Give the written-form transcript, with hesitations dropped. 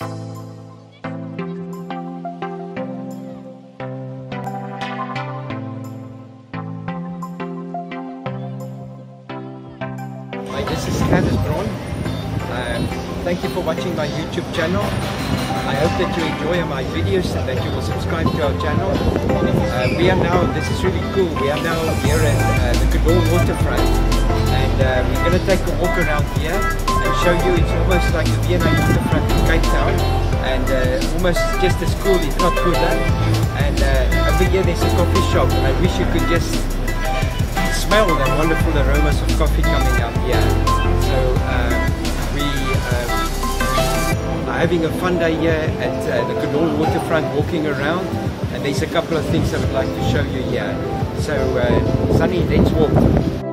Hi, this is Gerdus Bronn. Thank you for watching my YouTube channel. I hope that you enjoy my videos and that you will subscribe to our channel. We are now, this is really cool, we are now here at the Caudan waterfront, and we're going to take a walk around here and show you. It's almost like the V&A waterfront in Cape Town, and almost just as cool, if not cooler. And over here there's a coffee shop. I wish you could just smell the wonderful aromas of coffee coming out here. So we are having a fun day here at the Caudan waterfront, walking around, and there's a couple of things I would like to show you here. So Sunny, let's walk.